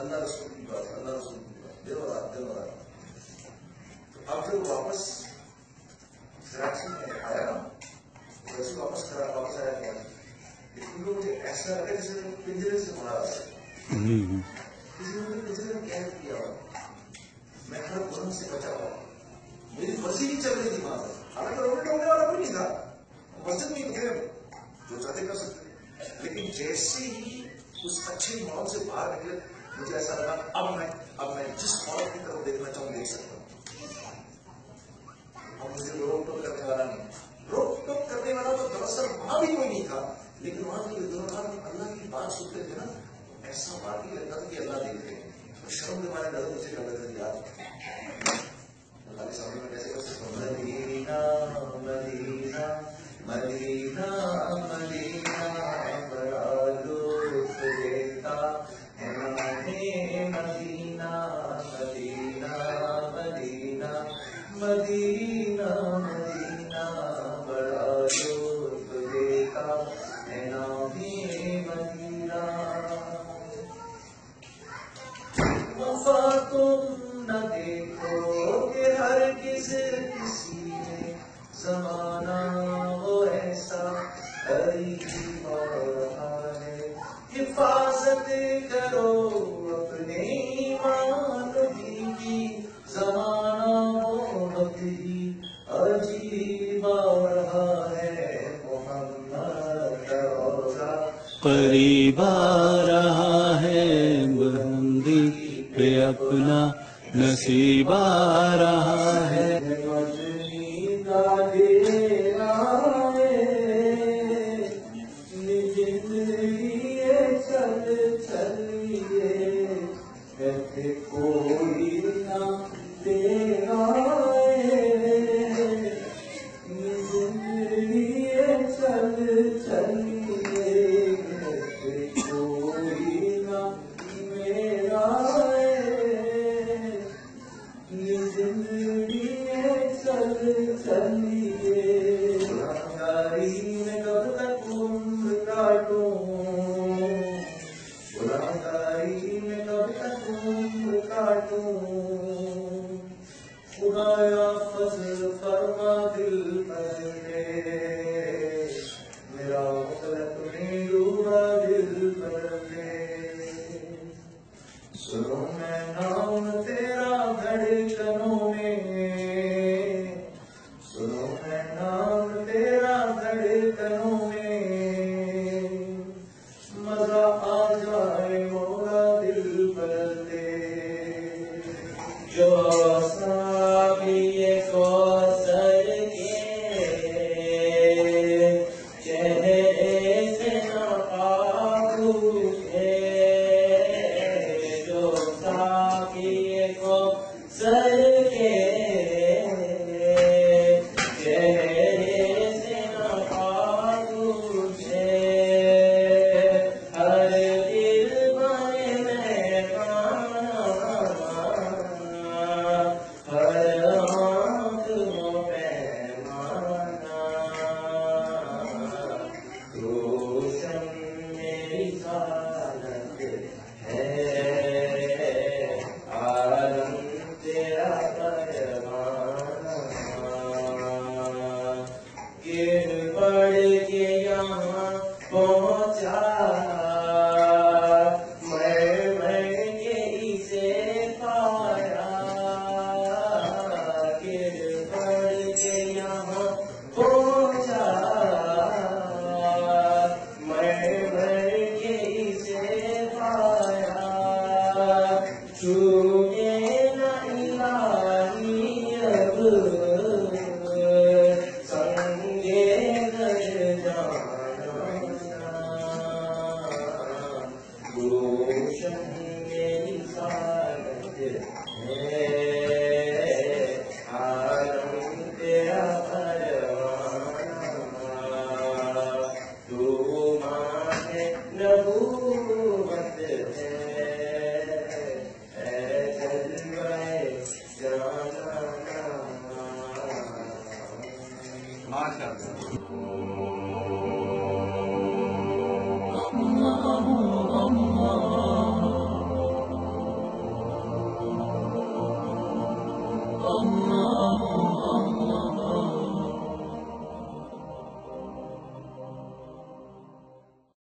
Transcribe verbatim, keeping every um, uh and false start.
اللہ رسول کی بات، اللہ رسول کی بات، دل اور دل اور تو اب جب واپس کراچی میں آیا نا، ویسے واپس کرا واپس آیا کیا لیکن مجھے ایسا لگا جیسے پنجرے سے مارا کسی نے مجھے پنجرے میں قید کیا ہوا، میں ہر گناہ سے بچا ہوا، میری مرضی نہیں چل رہی تھی وہاں پر، حالانکہ رونے ڈونے والا کوئی نہیں تھا، مسجد میں تھے جو چاہتے کر سکتے، لیکن جیسے ہی اس اچھے ماحول سے باہر نکلے مجھے ایسا لگا اب میں اب میں جس ماحول کی طرف دیکھنا چاہوں دیکھ سکتا ہوں، اب مجھے روک ٹوک کرنے والا نہیں، روک ٹوک کرنے والا تو دراصل وہاں بھی کوئی نہیں تھا، لیکن وہاں کے دونوں اللہ کی بات سنتے تھے نا، ایسا واقعی لگتا تھا کہ اللہ دیکھ رہے ہیں، شرم کے مارے نظر مجھے کر لیتے تھے یار اللہ کے سامنے میں کیسے کر سکتا ہوں، مدینہ مدینہ مدینہ مدینہ بڑا لطف دیتا ہے مدینہ مدینہ مدینہ مدینہ مدینہ بڑا لطف دیتا ہے مدینہ، وفا تم نہ دیکھو کہ ہر کسی کسی نے زمانہ وہ ایسا قریب آ رہا ہے، حفاظت کرو اپنے ایمان کی، زمانہ وہ وقت ہی عجیب آ رہا ہے، محمد کا روزہ قریب آ رہا ہے، بلندی پہ اپنا نصیب آ رہا ہے، چل چلیے کوئی نہ تیرا زندگی چل چلیے کوئی نہ میرا زندگی چل چلیے، غلامی میں کب تک عمر کاٹوں، غلامی میں کب تک عمر کاٹوں، خدایا فضل فرما دل پر دے، میرا مطلب نہیں ڈوبا دل پر دے، سنو میں نام تیرا دھڑکنوں میں، سنو میں نام تیرا دھڑکنوں میں، مزہ آ جائے مولا دل پر دے، جو سابی کوثر کے چہرے سے نہ پاکے، جو سابی کوثر کے چہرے سے نہ پاکے، ہر دل میں مہمان، ہر آنکھ پیمان، روشن میری حالت ہے، عالم تیرا پروانہ، گر پڑ کے یہاں پہنچا، میں میں کے اسے پایا، گر پڑ کے یہاں پہنچا، میں میں کے اسے پایا، چومے نہ الہی اب سنگے در جانا، روشن میری حالت ہے، عالم تیرا پروانہ، تو ماہ نبوت ہے، اے جلوہ جانا، ماشاء اللہ۔ اللہ